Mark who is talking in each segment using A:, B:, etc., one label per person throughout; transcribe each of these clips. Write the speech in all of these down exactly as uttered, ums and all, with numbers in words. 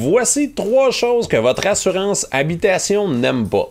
A: Voici trois choses que votre assurance habitation n'aime pas.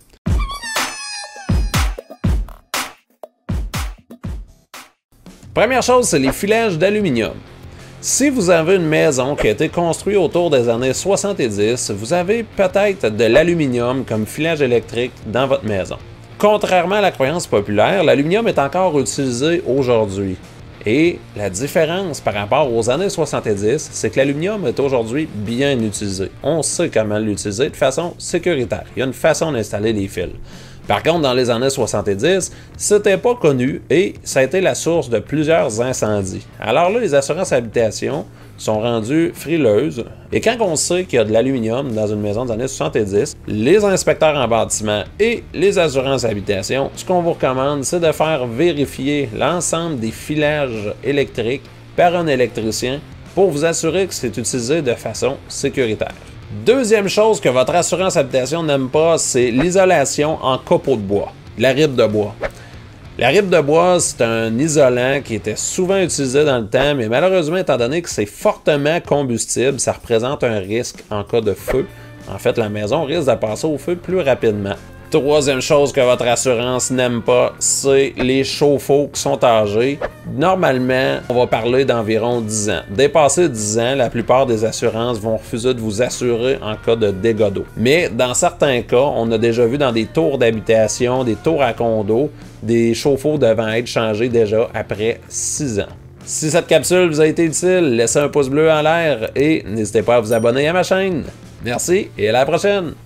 A: Première chose, c'est les filages d'aluminium. Si vous avez une maison qui a été construite autour des années soixante-dix, vous avez peut-être de l'aluminium comme filage électrique dans votre maison. Contrairement à la croyance populaire, l'aluminium est encore utilisé aujourd'hui. Et la différence par rapport aux années soixante-dix, c'est que l'aluminium est aujourd'hui bien utilisé. On sait comment l'utiliser de façon sécuritaire. Il y a une façon d'installer les fils. Par contre, dans les années soixante-dix, c'était pas connu et ça a été la source de plusieurs incendies. Alors là, les assurances habitation sont rendues frileuses. Et quand on sait qu'il y a de l'aluminium dans une maison des années soixante-dix, les inspecteurs en bâtiment et les assurances habitation, ce qu'on vous recommande, c'est de faire vérifier l'ensemble des filages électriques par un électricien pour vous assurer que c'est utilisé de façon sécuritaire. Deuxième chose que votre assurance habitation n'aime pas, c'est l'isolation en copeaux de bois, la ribe de bois. La ribe de bois, c'est un isolant qui était souvent utilisé dans le temps, mais malheureusement, étant donné que c'est fortement combustible, ça représente un risque en cas de feu. En fait, la maison risque de passer au feu plus rapidement. Troisième chose que votre assurance n'aime pas, c'est les chauffe-eau qui sont âgés. Normalement, on va parler d'environ dix ans. Dépassé dix ans, la plupart des assurances vont refuser de vous assurer en cas de dégâts d'eau. Mais dans certains cas, on a déjà vu dans des tours d'habitation, des tours à condo, des chauffe-eau devant être changés déjà après six ans. Si cette capsule vous a été utile, laissez un pouce bleu en l'air et n'hésitez pas à vous abonner à ma chaîne. Merci et à la prochaine!